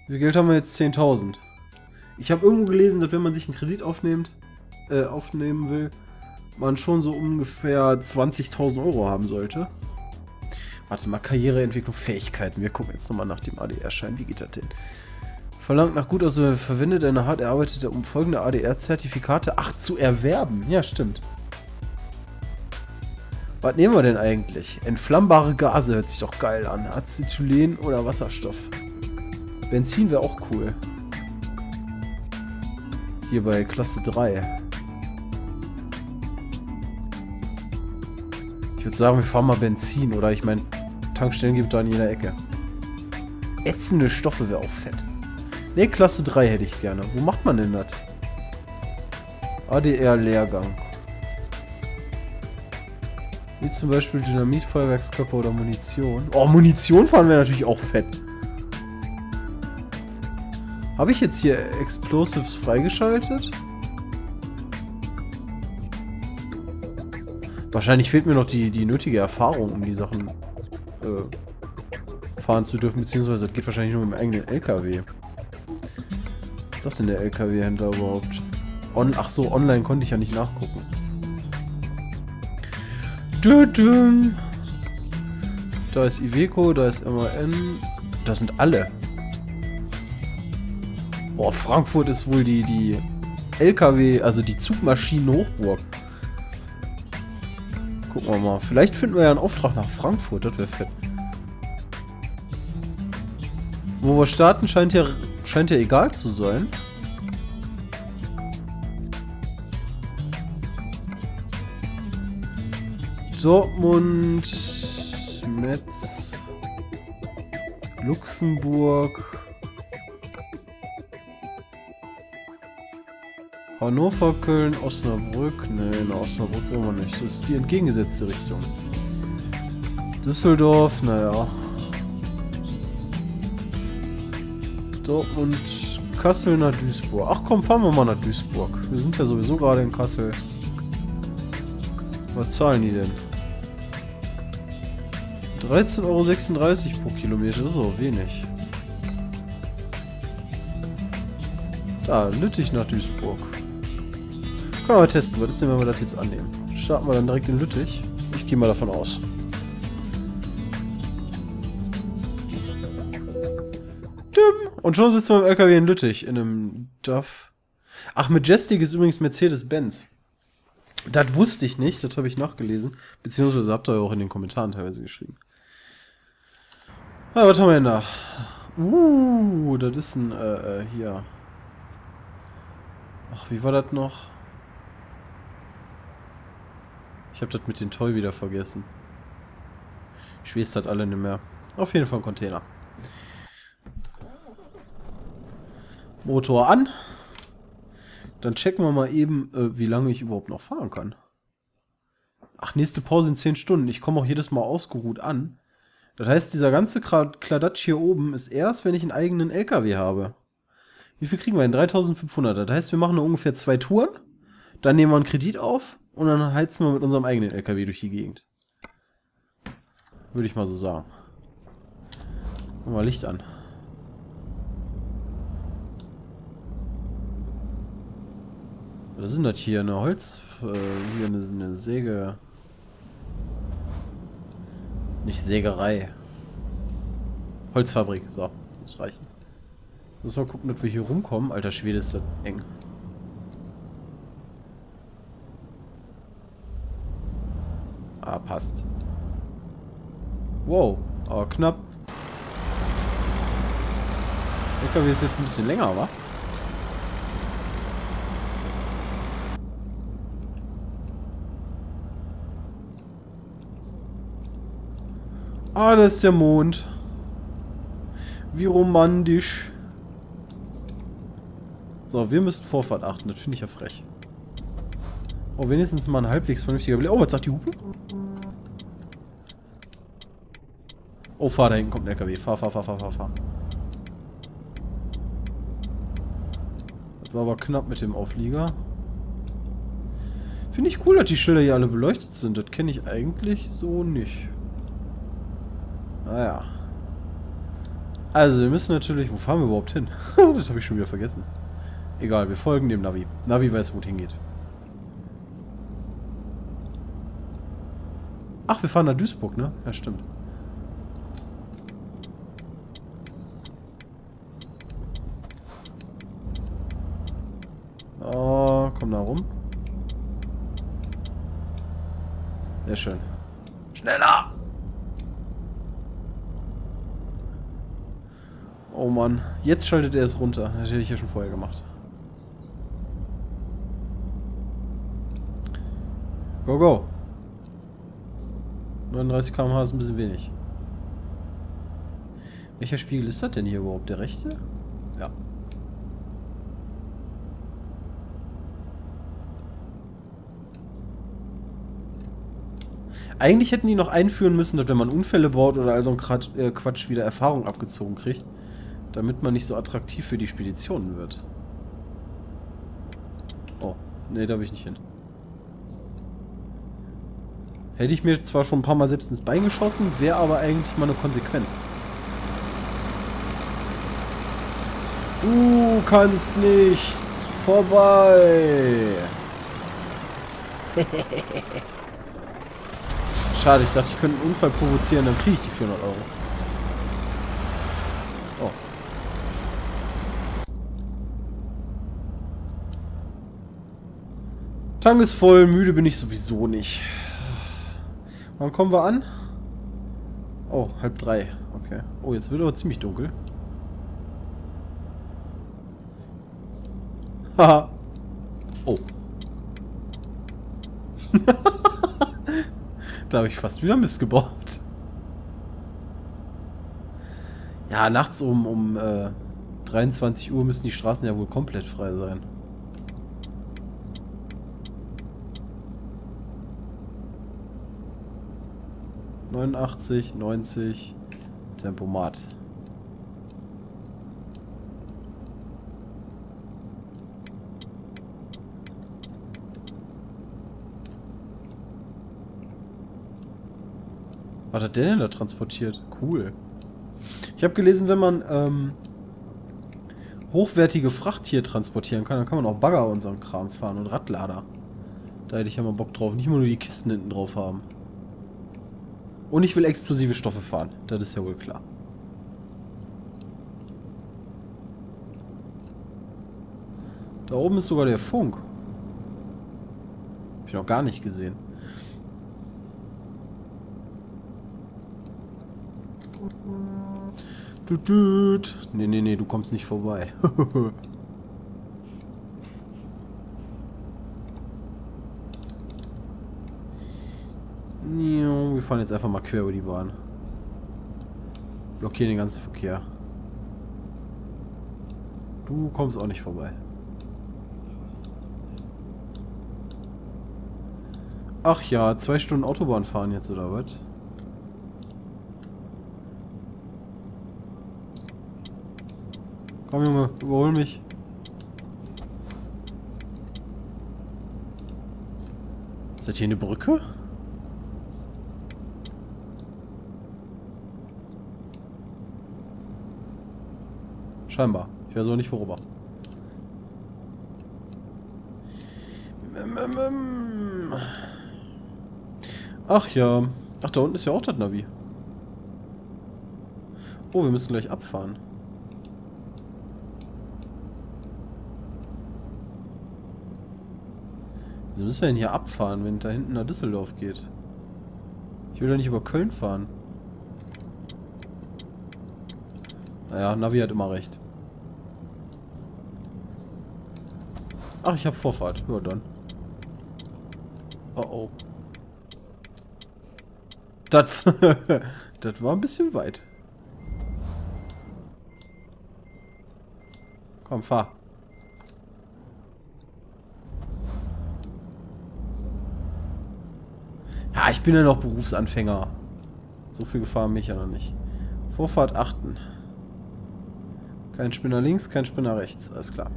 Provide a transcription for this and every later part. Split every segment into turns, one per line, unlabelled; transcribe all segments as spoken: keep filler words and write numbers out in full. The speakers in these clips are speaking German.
Wie viel Geld haben wir jetzt? zehntausend. Ich habe irgendwo gelesen, dass wenn man sich einen Kredit aufnimmt, äh, aufnehmen will, man schon so ungefähr zwanzigtausend Euro haben sollte. Warte mal, Karriereentwicklung, Fähigkeiten. Wir gucken jetzt nochmal nach dem A D R-Schein. Wie geht das denn? Verlangt nach gut, also verwendet eine hart erarbeitete, um folgende A D R-Zertifikate, ach, zu erwerben. Ja, stimmt. Was nehmen wir denn eigentlich? Entflammbare Gase hört sich doch geil an. Acetylen oder Wasserstoff. Benzin wäre auch cool. Hier bei Klasse drei. Ich würde sagen, wir fahren mal Benzin. Oder ich meine, Tankstellen gibt da in jeder Ecke. Ätzende Stoffe wäre auch fett. Ne, Klasse drei hätte ich gerne. Wo macht man denn das? A D R-Lehrgang. Wie zum Beispiel Dynamit, Feuerwerkskörper oder Munition. Oh, Munition fahren wäre natürlich auch fett. Habe ich jetzt hier Explosives freigeschaltet? Wahrscheinlich fehlt mir noch die, die nötige Erfahrung, um die Sachen äh, fahren zu dürfen. Beziehungsweise das geht wahrscheinlich nur mit dem eigenen L K W. Was sagt denn der L K W-Händler überhaupt? On Ach so, online konnte ich ja nicht nachgucken. Da ist Iveco, da ist M A N. Das sind alle. Boah, Frankfurt ist wohl die, die L K W, also die Zugmaschinen-Hochburg. Gucken wir mal. Vielleicht finden wir ja einen Auftrag nach Frankfurt, das wäre fett. Wo wir starten, scheint ja, scheint ja egal zu sein. Dortmund, Metz, Luxemburg, Hannover, Köln, Osnabrück. Ne, in Osnabrück immer nicht. Das ist die entgegengesetzte Richtung. Düsseldorf, naja. Dortmund, Kassel nach Duisburg. Ach komm, fahren wir mal nach Duisburg. Wir sind ja sowieso gerade in Kassel. Was zahlen die denn? dreizehn Euro sechsunddreißig pro Kilometer, das ist auch wenig. Da, Lüttich nach Duisburg. Können wir mal testen, was ist denn, wenn wir das jetzt annehmen? Starten wir dann direkt in Lüttich. Ich gehe mal davon aus. Und schon sitzen wir im L K W in Lüttich, in einem D A F. Ach, Majestic ist übrigens Mercedes-Benz. Das wusste ich nicht, das habe ich nachgelesen. Beziehungsweise habt ihr ja auch in den Kommentaren teilweise geschrieben. Ah, was haben wir denn da? Uh, das ist ein, äh, hier. Ach, wie war das noch? Ich habe das mit den Toy wieder vergessen. Ich weiß das alle nicht mehr. Auf jeden Fall ein Container. Motor an. Dann checken wir mal eben, äh, wie lange ich überhaupt noch fahren kann. Ach, nächste Pause in zehn Stunden. Ich komme auch jedes Mal ausgeruht an. Das heißt, dieser ganze Kladatsch hier oben ist erst, wenn ich einen eigenen L K W habe. Wie viel kriegen wir denn? dreitausendfünfhundert. Das heißt, wir machen ungefähr zwei Touren. Dann nehmen wir einen Kredit auf. Und dann heizen wir mit unserem eigenen L K W durch die Gegend. Würde ich mal so sagen. Machen wir Licht an. Was ist denn das hier? Eine Holz... Äh, hier eine, eine Säge... Nicht Sägerei. Holzfabrik. So, muss reichen. Muss mal gucken, dass wir hier rumkommen. Alter Schwede, ist das eng. Ah, passt. Wow, aber knapp. Der L K W ist jetzt ein bisschen länger, wa? Ah, da ist der Mond. Wie romantisch. So, wir müssen Vorfahrt achten. Das finde ich ja frech. Oh, wenigstens mal ein halbwegs vernünftiger Blick. Oh, was sagt die Hupe? Oh, fahr, da hinten kommt ein L K W. Fahr, fahr, fahr, fahr, fahr, fahr. Das war aber knapp mit dem Auflieger. Finde ich cool, dass die Schilder hier alle beleuchtet sind. Das kenne ich eigentlich so nicht. Naja. Also, wir müssen natürlich... Wo fahren wir überhaupt hin? Das habe ich schon wieder vergessen. Egal, wir folgen dem Navi. Navi weiß, wo es hingeht. Ach, wir fahren nach Duisburg, ne? Ja, stimmt. Oh, komm da rum. Sehr schön. Schneller! Oh Mann, jetzt schaltet er es runter. Das hätte ich ja schon vorher gemacht. Go, go. neununddreißig Kilometer pro Stunde ist ein bisschen wenig. Welcher Spiegel ist das denn hier überhaupt? Der rechte? Ja. Eigentlich hätten die noch einführen müssen, dass wenn man Unfälle baut oder also ein Quatsch wieder Erfahrung abgezogen kriegt, damit man nicht so attraktiv für die Speditionen wird. Oh, nee, da will ich nicht hin. Hätte ich mir zwar schon ein paar Mal selbst ins Bein geschossen, wäre aber eigentlich mal eine Konsequenz. Du kannst nicht vorbei. Schade, ich dachte, ich könnte einen Unfall provozieren, dann kriege ich die vierhundert Euro. Oh. Tank ist voll, müde bin ich sowieso nicht. Wann kommen wir an? Oh, halb drei. Okay. Oh, jetzt wird aber ziemlich dunkel. Haha. Oh. Da habe ich fast wieder Mist gebaut. Ja, nachts um, um äh, dreiundzwanzig Uhr müssen die Straßen ja wohl komplett frei sein. neunundachtzig, neunzig, Tempomat. Was hat der denn da transportiert? Cool. Ich habe gelesen, wenn man ähm, hochwertige Fracht hier transportieren kann, dann kann man auch Bagger und so einen Kram fahren und Radlader. Da hätte ich ja mal Bock drauf. Nicht immer nur die Kisten hinten drauf haben. Und ich will explosive Stoffe fahren. Das ist ja wohl klar. Da oben ist sogar der Funk. Hab ich noch gar nicht gesehen. Düt. Nee, nee, nee, du kommst nicht vorbei. Wir fahren jetzt einfach mal quer über die Bahn. Blockieren den ganzen Verkehr. Du kommst auch nicht vorbei. Ach ja, zwei Stunden Autobahn fahren jetzt, oder was? Komm, Junge, überhol mich. Ist das hier eine Brücke? Scheinbar. Ich weiß auch nicht, worüber. Ach ja. Ach, da unten ist ja auch das Navi. Oh, wir müssen gleich abfahren. Wieso müssen wir denn hier abfahren, wenn da hinten nach Düsseldorf geht? Ich will doch nicht über Köln fahren. Naja, Navi hat immer recht. Ach, ich habe Vorfahrt. Ja, dann. Oh, oh. Das, das war ein bisschen weit. Komm, fahr. Ja, ich bin ja noch Berufsanfänger. So viel gefahren mich ja noch nicht. Vorfahrt achten. Kein Spinner links, kein Spinner rechts. Alles klar.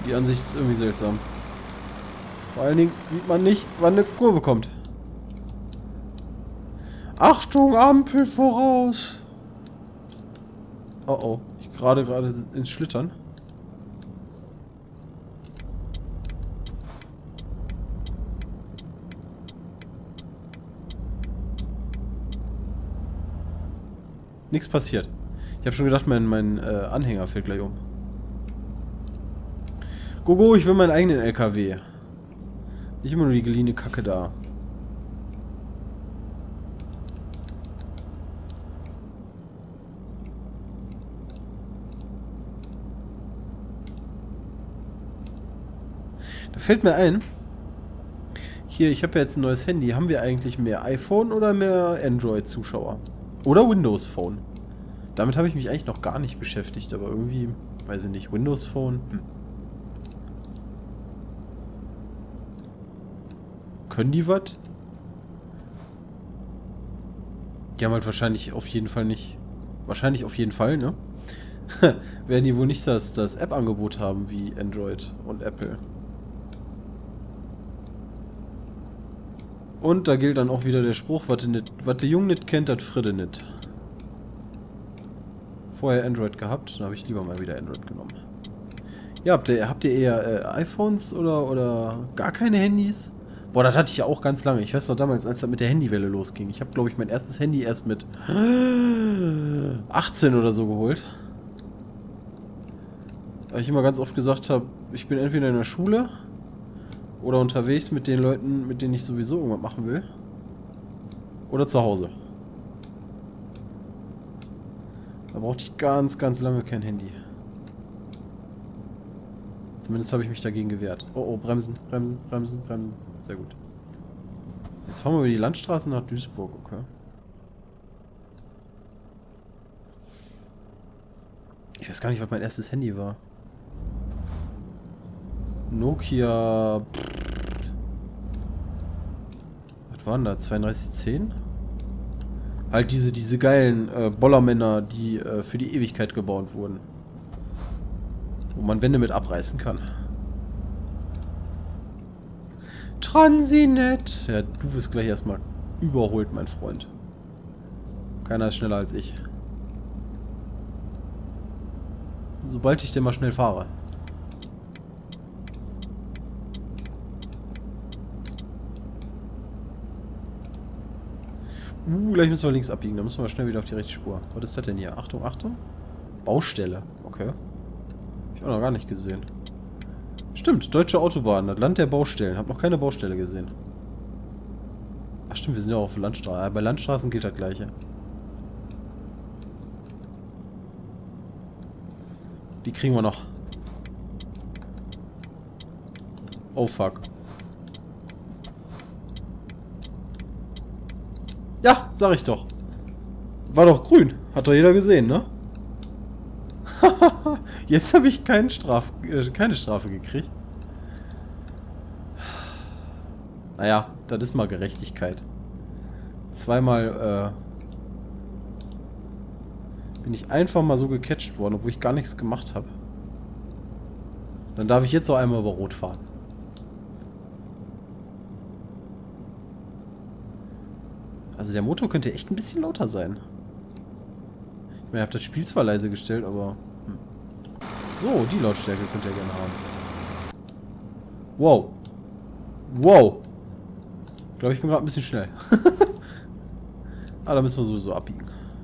Die Ansicht ist irgendwie seltsam. Vor allen Dingen sieht man nicht, wann eine Kurve kommt. Achtung, Ampel voraus! Oh oh, ich gerade gerade ins Schlittern. Nichts passiert. Ich habe schon gedacht, mein, mein äh, Anhänger fällt gleich um. Gogo, ich will meinen eigenen L K W. Nicht immer nur die geliehene Kacke da. Da fällt mir ein, hier, ich habe ja jetzt ein neues Handy. Haben wir eigentlich mehr iPhone oder mehr Android-Zuschauer? Oder Windows Phone? Damit habe ich mich eigentlich noch gar nicht beschäftigt, aber irgendwie, weiß ich nicht, Windows Phone? Hm. Können die was? Die haben halt wahrscheinlich auf jeden Fall nicht... Wahrscheinlich auf jeden Fall, ne? Werden die wohl nicht das, das App-Angebot haben wie Android und Apple. Und da gilt dann auch wieder der Spruch, was der Jung nicht kennt, das Friede nicht. Vorher Android gehabt, dann habe ich lieber mal wieder Android genommen. Ja, habt ihr, habt ihr eher äh, iPhones oder, oder gar keine Handys? Boah, das hatte ich ja auch ganz lange. Ich weiß noch damals, als das mit der Handywelle losging. Ich habe, glaube ich, mein erstes Handy erst mit achtzehn oder so geholt. Weil ich immer ganz oft gesagt habe, ich bin entweder in der Schule oder unterwegs mit den Leuten, mit denen ich sowieso irgendwas machen will. Oder zu Hause. Da brauchte ich ganz, ganz lange kein Handy. Zumindest habe ich mich dagegen gewehrt. Oh, oh, bremsen, bremsen, bremsen, bremsen. Sehr gut. Jetzt fahren wir über die Landstraße nach Duisburg, okay. Ich weiß gar nicht, was mein erstes Handy war. Nokia... Was waren da? zweiunddreißig zehn? Halt diese, diese geilen äh, Bollermänner, die äh, für die Ewigkeit gebaut wurden. Wo man Wände mit abreißen kann. Transinet! Ja, du wirst gleich erstmal überholt, mein Freund. Keiner ist schneller als ich. Sobald ich denn mal schnell fahre. Uh, gleich müssen wir links abbiegen. Da müssen wir schnell wieder auf die rechte Spur. Was ist das denn hier? Achtung, Achtung. Baustelle. Okay. Hab ich auch noch gar nicht gesehen. Stimmt, deutsche Autobahn. Das Land der Baustellen. Hab noch keine Baustelle gesehen. Ach stimmt, wir sind ja auch auf Landstraßen. Bei Landstraßen gilt das Gleiche. Die kriegen wir noch. Oh fuck. Ja, sag ich doch. War doch grün. Hat doch jeder gesehen, ne? Jetzt habe ich keinen Straf äh, keine Strafe gekriegt. Naja, das ist mal Gerechtigkeit. Zweimal äh, bin ich einfach mal so gecatcht worden, obwohl ich gar nichts gemacht habe. Dann darf ich jetzt auch einmal über Rot fahren. Also der Motor könnte echt ein bisschen lauter sein. Ich meine, ihr habt das Spiel zwar leise gestellt, aber... Hm. So, die Lautstärke könnt ihr gerne haben. Wow. Wow. Ich glaube, ich bin gerade ein bisschen schnell. Ah, da müssen wir sowieso abbiegen.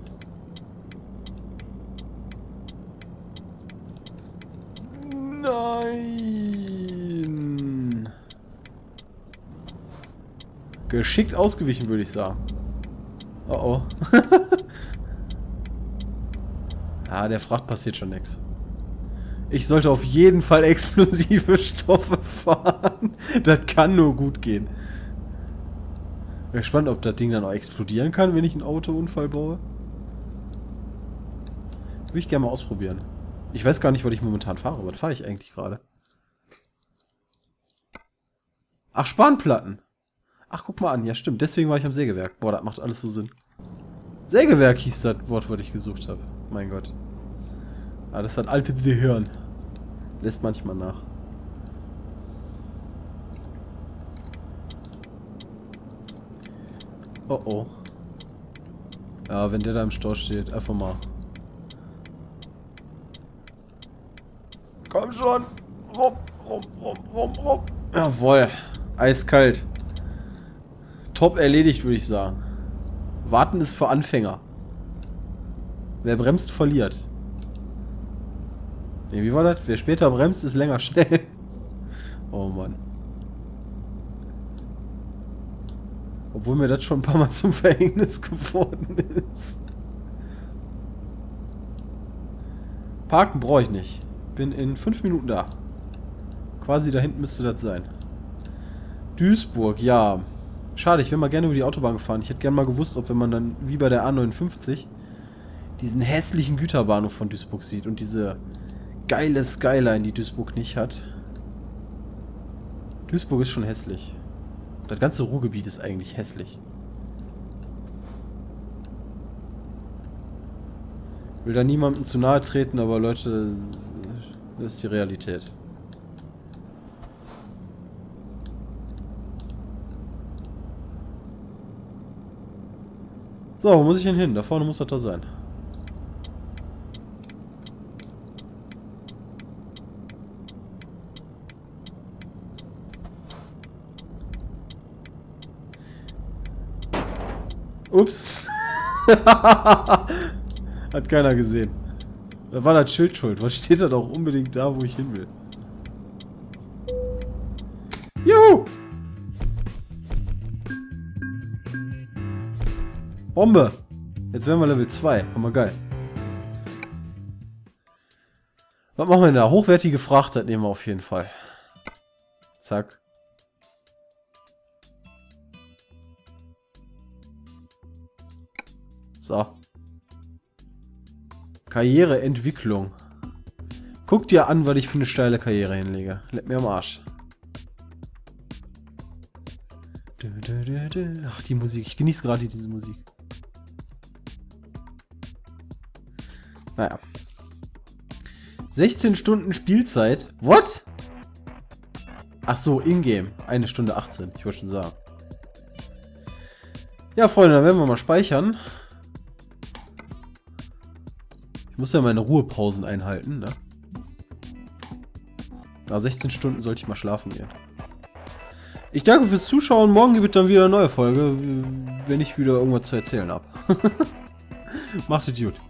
Nein. Geschickt ausgewichen, würde ich sagen. Oh oh. Ah, der Fracht passiert schon nichts. Ich sollte auf jeden Fall explosive Stoffe fahren. Das kann nur gut gehen. Bin gespannt, ob das Ding dann auch explodieren kann, wenn ich einen Autounfall baue. Würde ich gerne mal ausprobieren. Ich weiß gar nicht, was ich momentan fahre. Was fahre ich eigentlich gerade? Ach, Spanplatten. Ach, guck mal an. Ja, stimmt. Deswegen war ich am Sägewerk. Boah, das macht alles so Sinn. Sägewerk hieß das Wort, was ich gesucht habe. Mein Gott. Ah, das ist das alte Gehirn. Lässt manchmal nach. Oh oh. Ja, wenn der da im Stau steht, einfach mal. Komm schon. Rum, rum, rum, rum, rum. Jawohl. Eiskalt. Top erledigt, würde ich sagen. Warten ist für Anfänger. Wer bremst, verliert. Ne, wie war das? Wer später bremst, ist länger schnell. Oh Mann. Obwohl mir das schon ein paar Mal zum Verhängnis geworden ist. Parken brauche ich nicht. Bin in fünf Minuten da. Quasi da hinten müsste das sein. Duisburg, ja. Schade, ich wäre mal gerne über die Autobahn gefahren. Ich hätte gerne mal gewusst, ob wenn man dann, wie bei der A neunundfünfzig, diesen hässlichen Güterbahnhof von Duisburg sieht und diese geile Skyline, die Duisburg nicht hat. Duisburg ist schon hässlich. Das ganze Ruhrgebiet ist eigentlich hässlich. Will da niemandem zu nahe treten, aber Leute, das ist die Realität. So, wo muss ich denn hin? Da vorne muss das da sein. Ups. Hat keiner gesehen. Da war das Schild schuld. Was steht da doch unbedingt da, wo ich hin will? Juhu! Bombe! Jetzt werden wir Level zwei. Hammer geil. Was machen wir denn da? Hochwertige Fracht, das nehmen wir auf jeden Fall. Zack. So. Karriereentwicklung. Guck dir an, was ich für eine steile Karriere hinlege. Leck mir am Arsch. Ach, die Musik. Ich genieße gerade diese Musik. Naja. sechzehn Stunden Spielzeit. What? Ach so, in-game. Eine Stunde achtzehn. Ich wollte schon sagen. Ja, Freunde, dann werden wir mal speichern. Ich muss ja meine Ruhepausen einhalten, ne? Na, sechzehn Stunden sollte ich mal schlafen gehen. Ich danke fürs Zuschauen. Morgen gibt es dann wieder eine neue Folge, wenn ich wieder irgendwas zu erzählen habe. Macht es gut.